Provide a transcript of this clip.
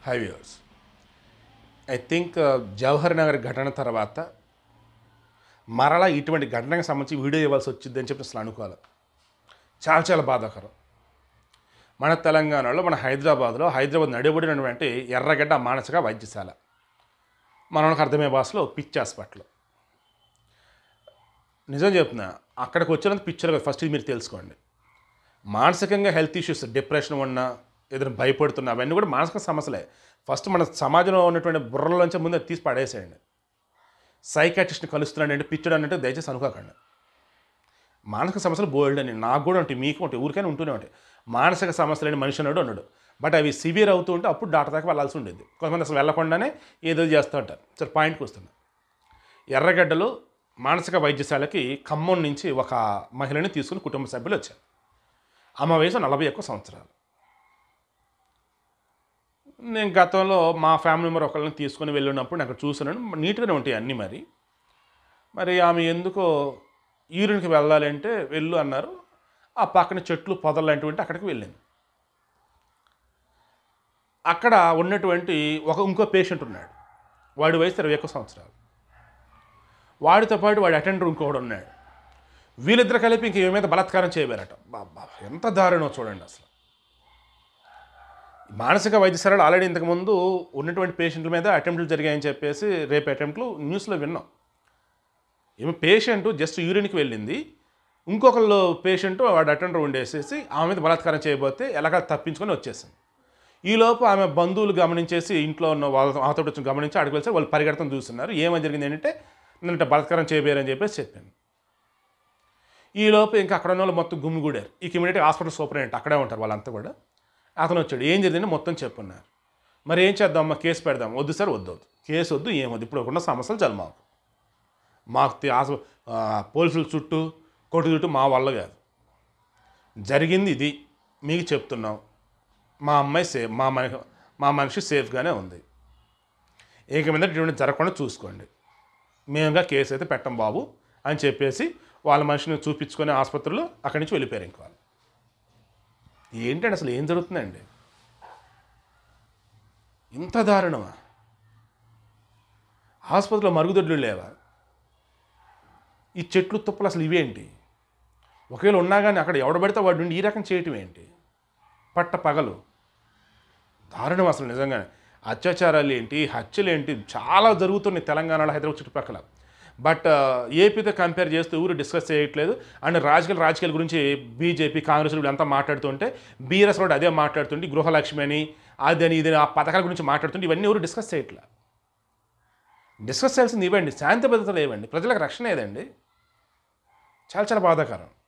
High viewers. I think Jawahar Nagar ఘటన తర్వాత మరలా ఇటువంటి ఘటనకు సంబంధించి వీడియో ఇవ్వాల్సి వచ్చింది అని చెప్పి అసలు అనుకోవాలి. చాలా చాలా బాధాకరం. మన తెలంగాణలో మన హైదరాబాద్ నడిబడినటువంటి ఎర్రగడ్డ మానసిక వైద్యశాల, మనకు అర్థమయ్యే భాషలో పిచ్చి హాస్పిటల్. నిజం చెప్తున్నా, అక్కడికి వచ్చినంత పిక్చర్ ఫస్ట్ ఇది మీరు తెలుసుకోండి. మానసికంగా హెల్త్ ఇష్యూస్, డిప్రెషన్ ఉన్నా, ఏదైనా భయపడుతున్నా, అవన్నీ కూడా మానసిక సమస్యలే. ఫస్ట్ మన సమాజంలో ఉన్నటువంటి బుర్రలోంచి ముందు తీసి పడేసేయండి. సైకాట్రిస్ట్ని కలుస్తున్నాడంటే పిచ్చడు అన్నట్టు దయచేసి అనుకోకండి. మానసిక సమస్యలు బోల్డ్ అని నాకు కూడా ఉంటాయి, మీకు ఉంటాయి, ఊరికైనా ఉంటూనే ఉంటాయి. మానసిక సమస్యలు అని మనిషి అన్నాడు ఉన్నాడు. బట్ అవి సివియర్ అవుతూ ఉంటే అప్పుడు డాక్టర్ దాకా వెళ్ళాల్సి ఉండేది. కొంతమంది అసలు వెళ్ళకుండానే ఏదో చేస్తూ ఉంటారు. సరే, పాయింట్కి వస్తున్నా. ఎర్రగడ్డలో మానసిక వైద్యశాలకి ఖమ్మం నుంచి ఒక మహిళని తీసుకుని కుటుంబ సభ్యులు వచ్చారు. ఆమె వయసు 41 సంవత్సరాలు. నేను గతంలో మా ఫ్యామిలీ మెంబర్ ఒకళ్ళని తీసుకొని వెళ్ళినప్పుడు నేను అక్కడ చూస్తున్నాను, నీట్గానే ఉంటాయి అన్నీ. మరి ఆమె ఎందుకో యూరిన్కి వెళ్ళాలంటే వెళ్ళు అన్నారు. ఆ పక్కన చెట్లు పొదలు లాంటివి అక్కడికి వెళ్ళింది. అక్కడ ఉన్నటువంటి ఇంకో పేషెంట్ ఉన్నాడు. వాడి వయసు 21 సంవత్సరాలు. వాడితో పాటు వాడి అటెండర్ ఇంకొకడు ఉన్నాడు. వీళ్ళిద్దరు కలిపి ఇంక మీద బలాత్కారం చేయబోయారట. బాబా, ఎంత దారుణో చూడండి అసలు. మానసిక వైద్యశాలలో ఆల్రెడీ ఇంతకుముందు ఉన్నటువంటి పేషెంట్ల మీద అటెంప్ట్లు జరిగాయని చెప్పేసి రేపు అటెంప్ట్లు న్యూస్లో విన్నాం. ఏమో పేషెంట్ జస్ట్ యూరిన్కి వెళ్ళింది, ఇంకొకళ్ళు పేషెంట్ వాడు అటెండర్ ఉండేసేసి ఆమె మీద బలాత్కారం చేయబోతే ఎలాగ తప్పించుకొని వచ్చేసింది. ఈలోపు ఆమె బంధువులు గమనించేసి, ఇంట్లో ఉన్న వాళ్ళతో వచ్చి గమనించి అక్కడికి వెళ్తే వాళ్ళు పరిగెడతం చూస్తున్నారు. ఏమని జరిగింది ఏంటంటే, నన్ను బలాత్కారం చేయబోయారని చెప్పేసి చెప్పాను. ఈలోపు ఇంకా అక్కడ ఉన్న వాళ్ళు మొత్తం గుమ్మిగూడారు. ఇక ఇమీడియట్గా హాస్పిటల్ సూపరింటెండెంట్ అక్కడే ఉంటారు వాళ్ళంతా కూడా. అతను వచ్చాడు. ఏం జరిగిందని మొత్తం చెప్పున్నారు. మరి ఏం చేద్దామమ్మా, కేసు పెడదాం. వద్దు సార్, వద్దు కేసు వద్దు, ఏమొద్దు, ఇప్పుడు ఉన్న సమస్యలు చాలు మాకు పోలీసుల చుట్టూ కోర్టు చుట్టూ మా వల్ల కాదు. జరిగింది ఇది, మీకు చెప్తున్నాం. మా అమ్మాయి సేఫ్, మా మనిషి సేఫ్గానే ఉంది. ఏక మీద ఇటువంటి జరగకుండా చూసుకోండి. మేముగా కేసు అయితే పెట్టం బాబు అని చెప్పేసి వాళ్ళ మనిషిని చూపించుకొని ఆసుపత్రిలో అక్కడి నుంచి వెళ్ళిపోయారు. ఇంకో వాళ్ళు ఏంటంటే అసలు ఏం జరుగుతుందండి? ఇంత దారుణమా? ఆసుపత్రిలో మరుగుదొడ్లు లేవా? ఈ చెట్లు తుప్పలు అసలు ఇవేంటి? ఒకవేళ ఉన్నా కానీ అక్కడ ఎవడబడితే వాడు నుండి ఈ రకం చేయటం ఏంటి? పట్ట పగలు దారుణం అసలు. నిజంగానే అత్యాచారాలు ఏంటి, హత్యలు ఏంటి, చాలా జరుగుతున్నాయి తెలంగాణలో, హైదరాబాద్ చుట్టుపక్కల. బట్ ఏపీతో కంపేర్ చేస్తూ ఎవరు డిస్కస్ చేయట్లేదు. అండ్ రాజకీయాల గురించి బీజేపీ, కాంగ్రెస్ వీళ్ళంతా మాట్లాడుతుంటే, బీఆర్ఎస్ కూడా అదే మాట్లాడుతుంటే, గృహలక్ష్మి అని అదని ఇదని ఆ పథకాల గురించి మాట్లాడుతుంటే ఇవన్నీ ఎవరు డిస్కస్ చేయట్లా. డిస్కస్ చేయాల్సింది ఇవ్వండి, శాంతి భద్రతలు ఇవ్వండి, ప్రజలకు రక్షణ ఏదండి. చాలా చాలా బాధాకరం.